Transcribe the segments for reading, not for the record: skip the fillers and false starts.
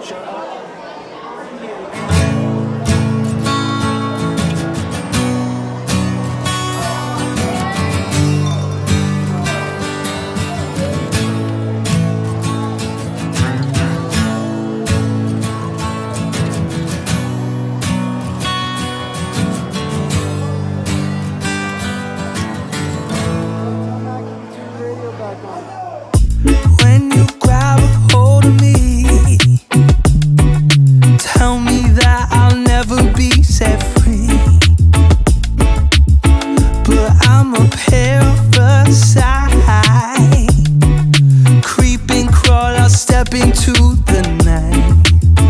When you grab a hold of me, tell me that I'll never be set free. But I'm a parasite, creep and crawl, I'll step into the night.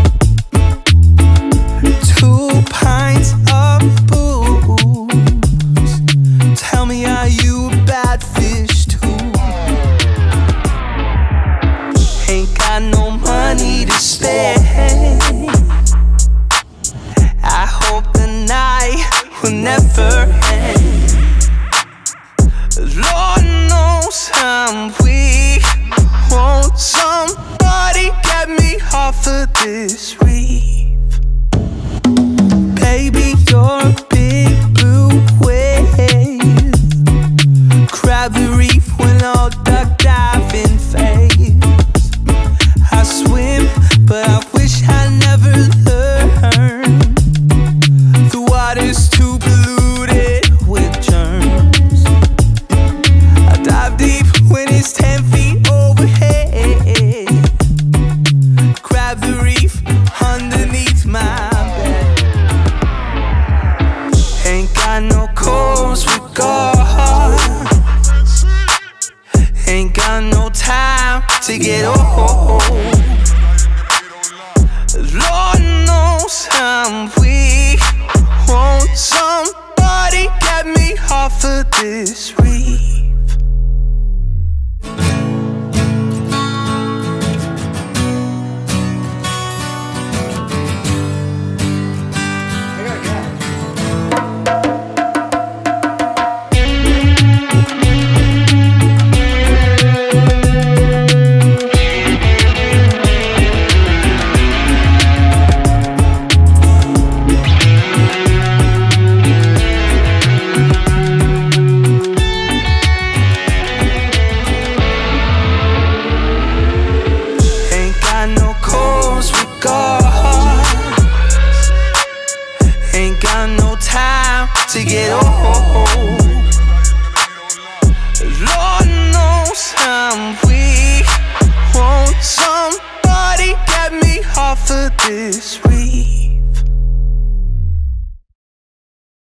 2 pints of booze, tell me, are you a bad fish too? Ain't got no money to spare, I hope the night will never end. Lord knows I'm weak, won't somebody get me off of this reef? Baby, you're a big blue wave, grab the reef when all duck diving fades. I swim, but I wish I never learned. The water's too polluted with germs. I dive deep when it's 10 feet overhead, grab the reef underneath my bed. Ain't got no coast with God, ain't got no time to get old. Lord knows I'm weak, won't somebody get me off of this reef? Ain't got no time to get old. Lord knows I'm weak, won't somebody get me off of this